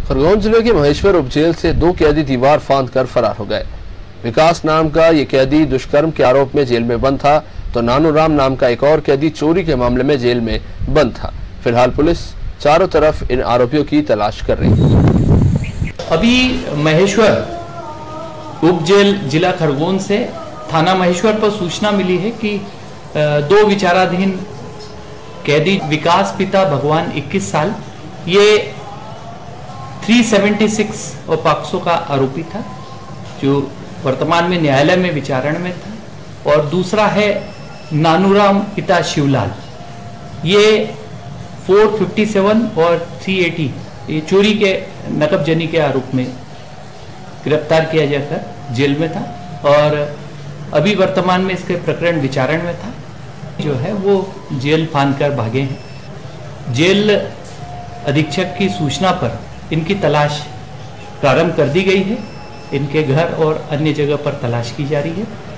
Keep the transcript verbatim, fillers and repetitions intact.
खरगोन जिले के महेश्वर उपजेल से दो कैदी दीवार फांद कर फरार हो गए। विकास नाम का ये कैदी दुष्कर्म के आरोप में जेल में बंद था, तो नानू राम नाम का एक और कैदी चोरी के मामले में जेल में बंद था। फिलहाल पुलिस चारों तरफ इन आरोपियों की तलाश कर रही है। अभी महेश्वर उपजेल जिला खरगोन से थाना महेश्वर पर सूचना मिली है कि दो विचाराधीन कैदी विकास पिता भगवान इक्कीस साल, ये तीन सौ छिहत्तर और पॉक्सो का आरोपी था, जो वर्तमान में न्यायालय में विचारण में था। और दूसरा है नानूराम पिता शिवलाल, ये चार सौ सत्तावन और तीन सौ अस्सी ये चोरी के नकबजनी के आरोप में गिरफ्तार किया जाकर जेल में था और अभी वर्तमान में इसके प्रकरण विचारण में था। जो है वो जेल फांद कर भागे हैं। जेल अधीक्षक की सूचना पर इनकी तलाश प्रारंभ कर दी गई है। इनके घर और अन्य जगह पर तलाश की जा रही है।